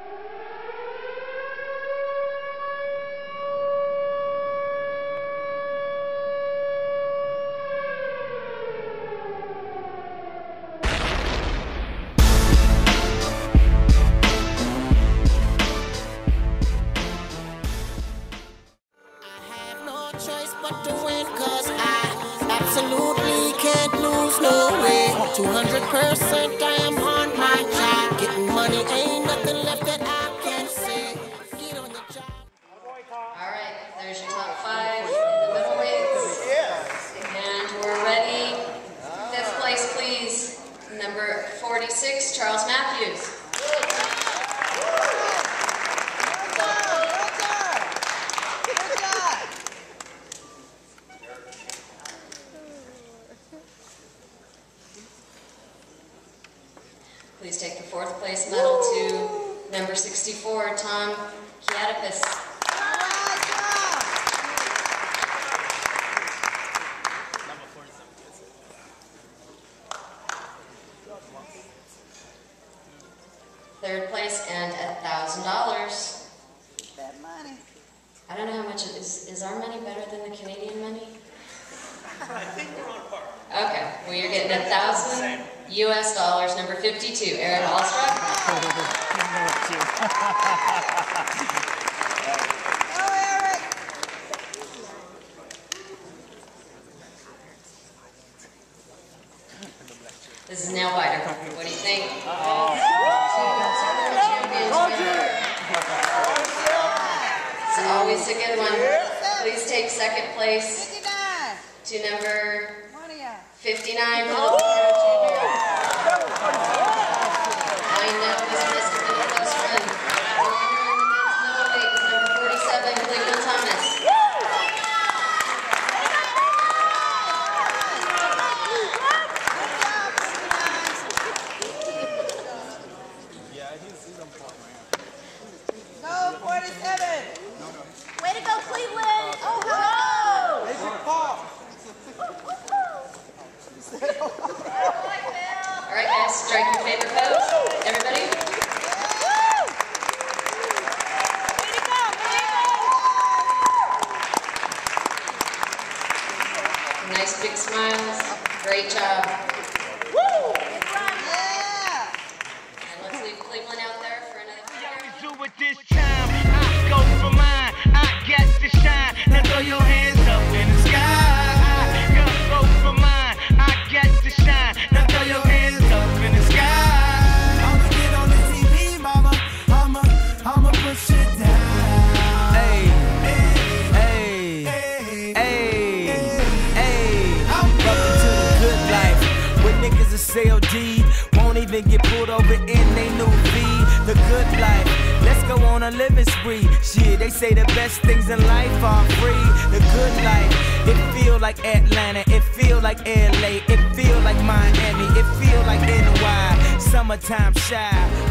Choice but to win, cause I absolutely can't lose no way. 200% I am on my job. Getting money, ain't nothing left that I can say. Get on the job. Alright, there's your top 5 in the middleweights. And we're ready. 5th place, please. Number 46, Charles Matthews. Please take the 4th place medal to number 64, Tom Kiadipis. Third place and $1,000. That money. I don't know how much it is. Is our money better than the Canadian money? I think we're on par. Okay, well you're getting $1,000 US, number 52, Eric Alstra. Oh, Eric! This is nail biter. What do you think? It's always a good one. Please take 2nd place 59. to number One of ya. 59, Philip Jr. I know this must have been a close run. The winner in the men's middleweight is number 47, Cleveland Thomas. Go 47. Way to go, Cleveland! Oh, hello! Alright guys, strike your favorite pose. Everybody. Way to go, Nice big smiles. Great job. Yeah. And let's leave Cleveland out there for another Do it this time. I go for mine. I get to shine. Now throw your hands up in the sky. I go for mine. I get to shine. Now throw your hands up in the sky. I'ma get on the TV, mama. I'ma push it down. Hey, hey, hey, hey, hey. Welcome to the good life. Where niggas are CLD won't even get pulled over in they new V. The good life. Let's go on a living spree. Shit, they say the best things in life are free. The good life. It feel like Atlanta. It feel like LA. It feel like Miami. It feel like NY. Summertime shy.